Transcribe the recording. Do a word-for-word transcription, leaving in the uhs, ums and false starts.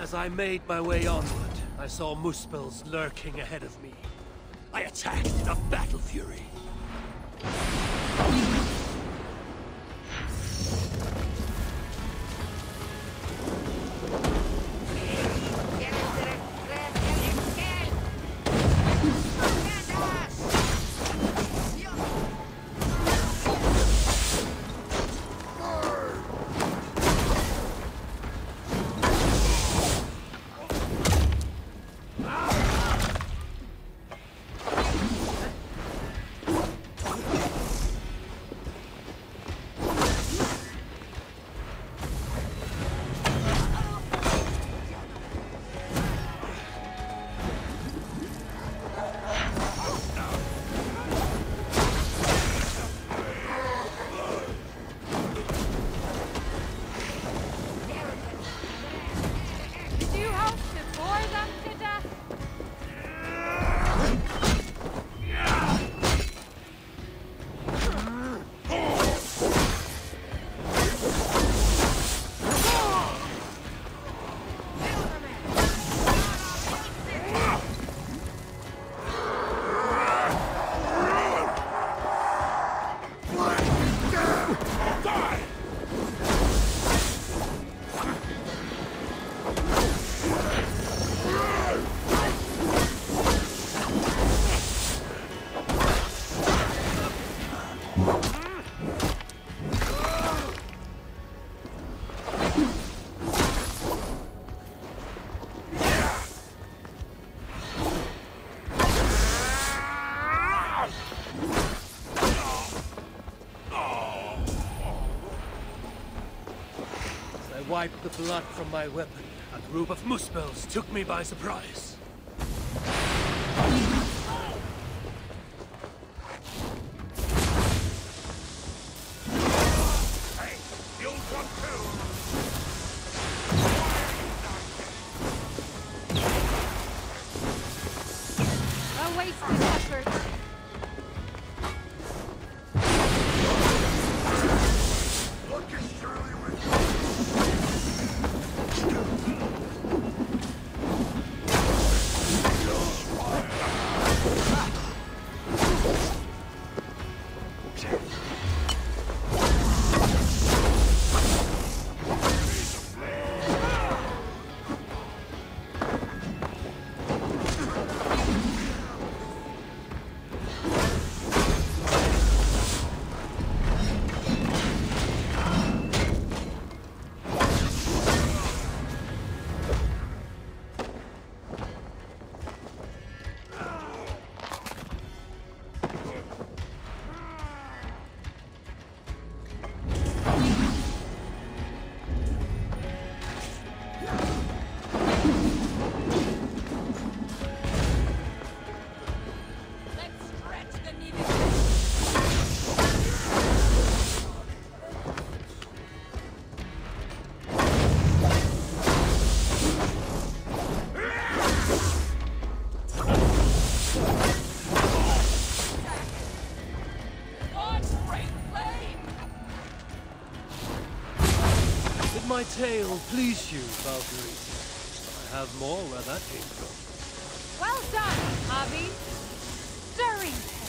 As I made my way onward, I saw Muspel's lurking ahead of me. I attacked in a battle fury. Wiped the blood from my weapon. A group of Muspels took me by surprise. Hey, you'll come too. A wasted effort. Did my tale please you, Valkyrie? I have more where that came from. Well done, Harvey. Stirring.